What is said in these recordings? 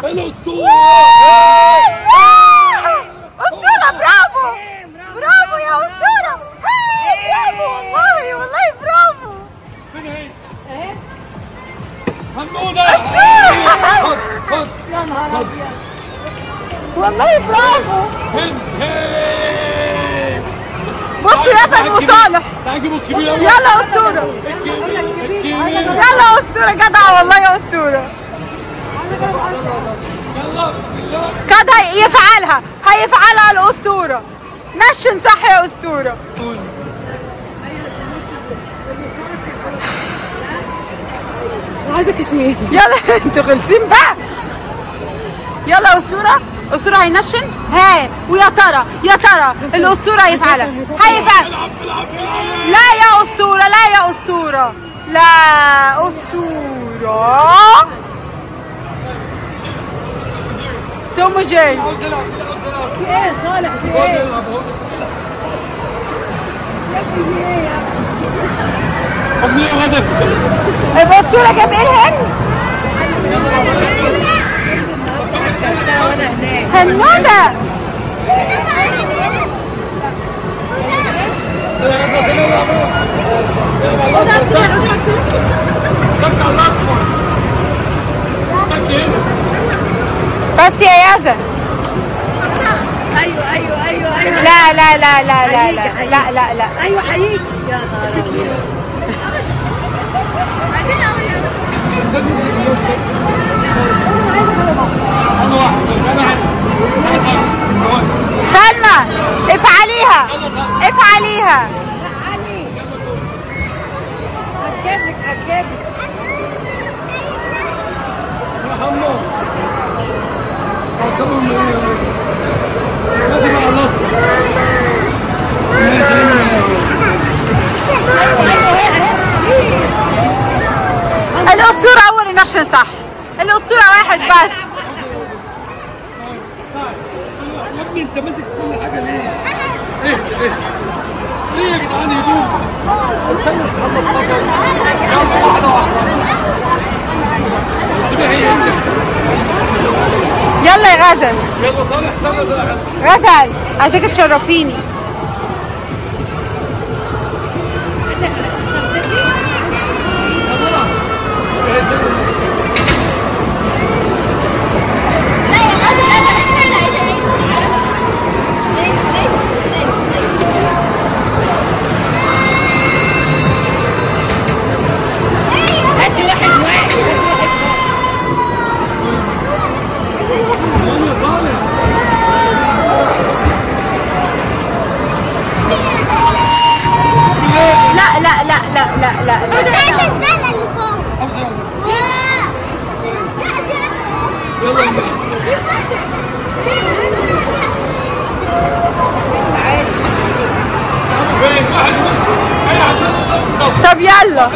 الاسطوره. اسطوره، برافو برافو يا اسطوره. برافو والله والله برافو. فين هي؟ اهي حموده. اسطوره. خد يا نهار ابيض والله برافو. بصوا ياسر وصالح. يلا اسطوره. يلا اسطوره جدع والله يا اسطوره. كده هيفعلها الاسطوره. نشن صح يا اسطوره. عايزه كشمير. يلا انتوا خلصين بقى. يلا اسطوره. اسطوره هينشن. ها ويا ترى الاسطوره هيفعلها. لا يا اسطوره، لا يا اسطوره، لا اسطوره. توم وجيري. في ايه صالح؟ في ايه؟ يا ابني في ايه يا ابني؟ الاسطوره جاب ايه الهند؟ هنودة. بس يا يازن. ايوه ايوه ايوه ايوه. لا لا لا لا لا لا لا لا لا. ايوه حقيقي. يا نهار ابيض. سلمى افعليها. هتجيبلك يا حمو لازم اخلصها. الاسطوره اول نشن صح. الاسطوره واحد بس. يا ابني انت ماسك كل حاجه ليه؟ ايه يا جدعان هدوء. استنى يلا واحده سيبها هي انت. يلا يا غزل. يلا صالح استنى غزل عايزاك تشرفيني. طب يلا.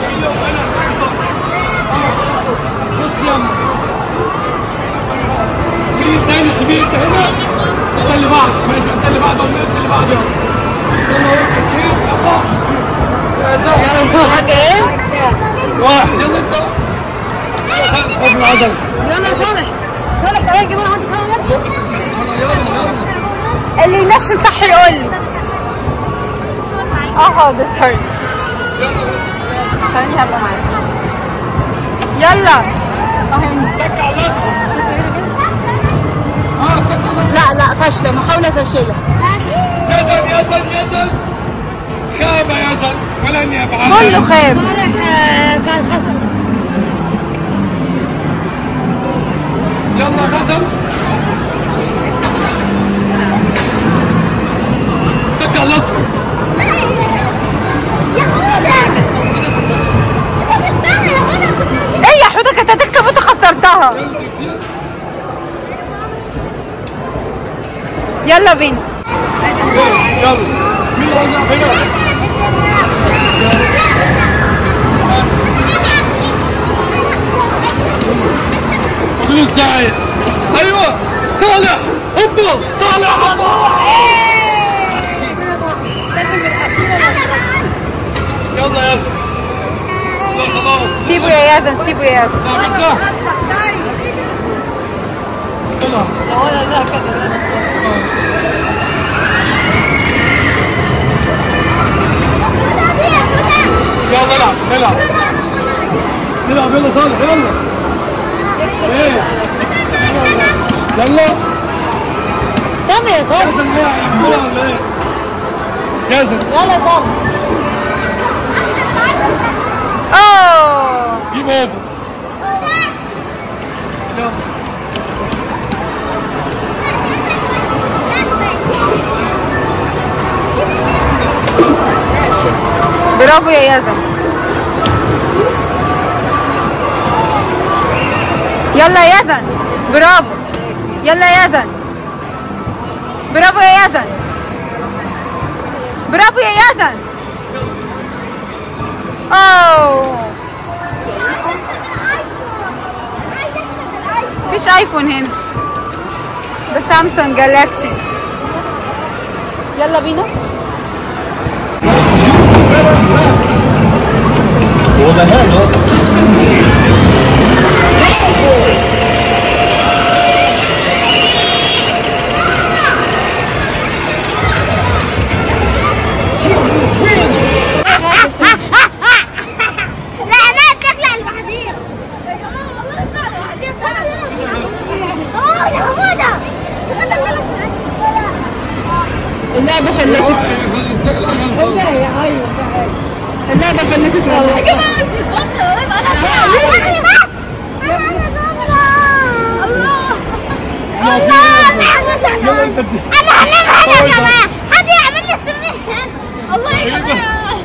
مين تاني كبير انت هنا؟ انت اللي بعده. ماشي انت اللي بعده. يلا حاجه ايه؟ واحد. يلا انت خد العجل. يلا يا صالح. تعالى جيب لنا حد صالح. اللي يمشي صح يقول لي. حاضر سوري. خليني هبقى معاك. يلا. تك على الاصفر. لا فاشله، محاوله فاشله. يزن خاب يزن ولن يفعل. كله خاب. كان خسر. يلا غزل. تك على الاصفر. ايه يا حوده كانت هتكسب وانت خسرتها. يلا بينا. يلا مين اللي وزع هنا؟ فاضل ازاي؟ ايوه صالح هوبا صالح هوبا. يلا يا ياسر. خلاص سيبوا يا يزن. صاحبك ده. يلا استنى يا صالح. جاهز ايه هيعملوها ولا ايه؟ جاهز. يلا يا صالح. اوه جيب اوفر. يلا برافو يا يزن. يلا يا يزن برافو. يلا يا يزن برافو يا يزن. برافو يا يزن. اوه مفيش ايفون هنا، ده سامسونج جالاكسي. يلا بينا. اللعبة خلتك اللعبة خلتك حد يعمل لي السمين. الله يخليك.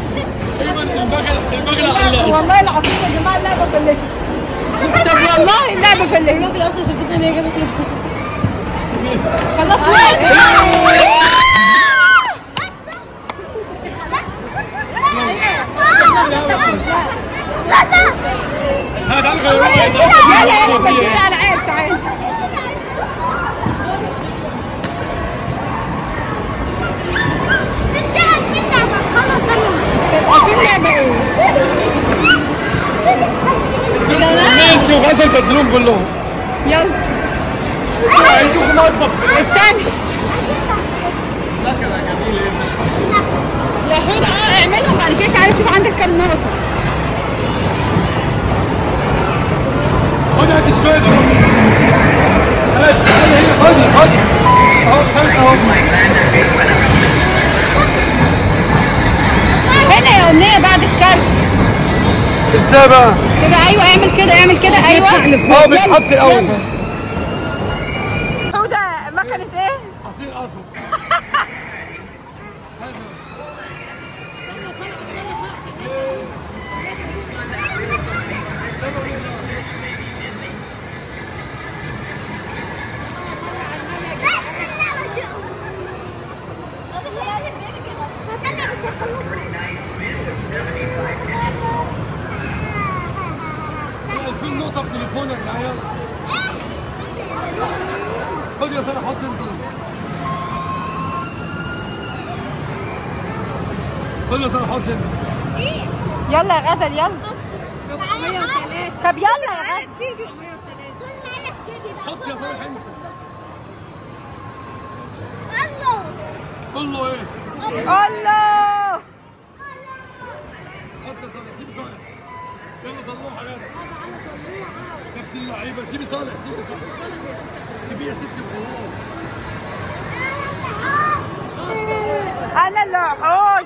والله العظيم يا جماعة اللعبة خلتك. طب والله اللعبة خلتك. الراجل أصلا شافتني إن هي جابت لي. خلاص يلا بدينا ألعاب. تعالى انتوا غسل بدلون كلهم. يلا عندكم مطبخ. الثاني يا حود. اعملهم بعد كده تعالى شوف عندك كام نقطة. خد هات الشوية دول. هات خد اهو خد اهو. هنا يا أمنية بعد الكلب ازاي بقى؟ كده. ايوه اعمل كده اعمل كده. ايوه اه بيتحط الاول. حودة مكنة ايه؟ عصير قصب. في نقطة في تليفونك يا عيال. خد يا سارة حط انت. خد يا سارة حط انت. يلا يا غزل يلا. طب يلا يا غزل. حط يا سارة انت. الله. قول له ايه؟ الله. حط يا سارة سيبي صالح. يلا صلوها حاجات. كابتن اللعيبة سيبي صالح سيبي صالح. سيبي يا ستي وخلاص. انا اللي هحوز.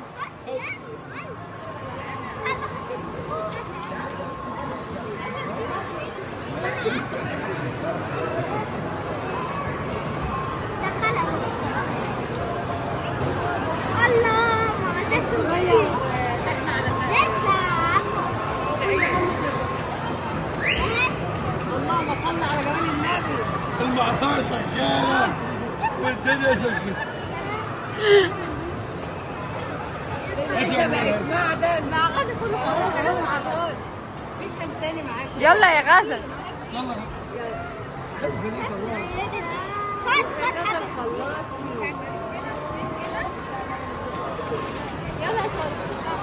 الله ما تكسب اللهم صل على جمال النبي. المعصاية شغالة والدنيا شغالة. معدن مع غزل كله خلاص. يلا مع الغزل. في كام تاني معاك؟ يلا يا غزل. يلا غزل خلصني. يلا يا صالح.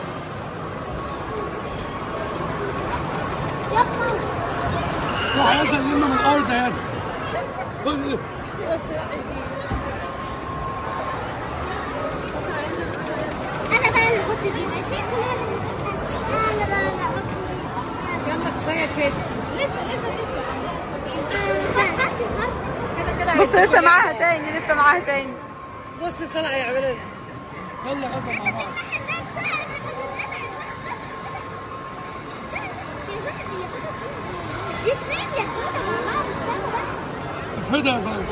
يلا. روح يا ياسر لما من الارض يا ياسر. خد انا بقى اللي احط دي ماشي. انا بقى اللي احط يلا كفايه كده. لسه كده كده بص لسه معاها تاني، لسه معاها تاني. بص صنع يعملها. يلا غدا مع بعض. دي اتنين بياخدوها مع بعض. استنوا بقى. افردها يا زلمه.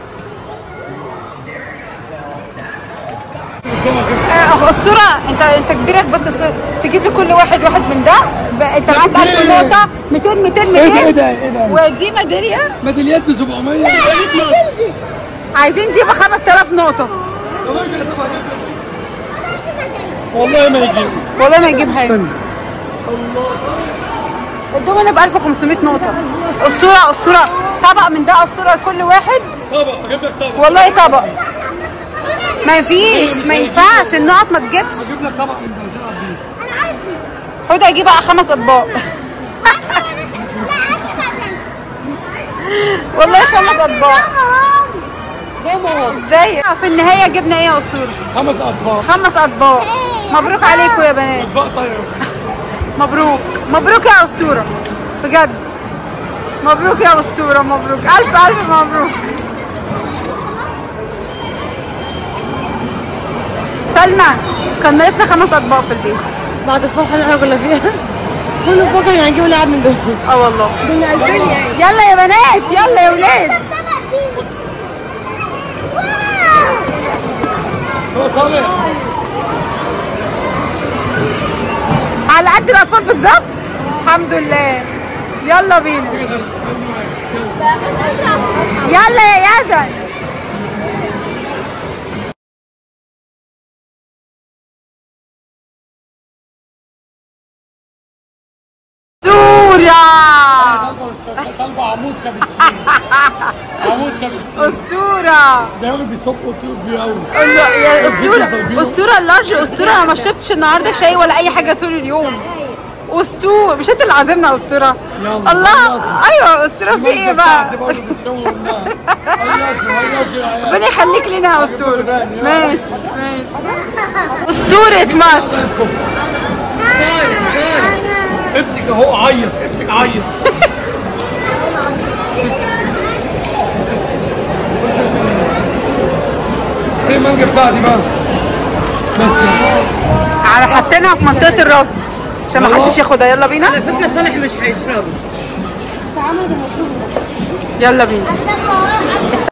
اسطوره انت كبيرك بس تجيب لي كل واحد من ده. انت معاك 1000 نقطه، 200 200 ايه ده 200 ايه ده؟ ودي ميداليه. ميداليات ب 700. عايزين دي ب 5000 نقطه. والله ما يجيب. والله ما يجيب حاجه. الدومينو ب 1500 نقطه. اسطوره طبق من ده اسطوره لكل واحد. طبق اجيب لك طبق. والله طبق. ما فيش، ما ينفعش النقط ما تجيبش. اجيب لك طبق من ده تلعب بيه. حوده هيجيب بقى 5 اطباق. والله 5 اطباق. ازاي؟ في النهايه جبنا ايه يا اسطوره؟ 5 اطباق. 5 اطباق. مبروك عليكم يا بنات. اطباق طايره. مبروك مبروك يا اسطوره بجد. مبروك يا اسطوره، مبروك الف الف مبروك. سلمى كان ناقصنا 5 اطباق في البيت. بعد الفرحه اللي احنا كنا فيها كل بكره يعني هنجيب لعب من دول. والله دول 2000 يعني. يلا يا بنات، يلا يا ولاد. هو صالح. على قد الاطفال بالظبط. الحمد لله. يلا بينا. يلا يا يزن. طالبه عمود كابتشينو. عمود كابتشينو. اسطوره. ده راجل بيصب طول قوي. يا اسطوره اللارج. اسطوره انا ما شربتش النهارده شاي ولا اي حاجه طول اليوم. اسطوره مش انت اللي عازمنا اسطوره. الله. ايوه اسطوره في ايه بقى؟ ربنا يخليك لنا يا اسطوره. ماشي اسطوره مصر. امسك اهو عيط، امسك عيط. ايه المانجا بتاعتي بقى؟ بس على حاطينها في منطقه الرصد عشان ما حدش ياخدها. يلا بينا. على فكره صالح مش هيشربوا. يلا بينا.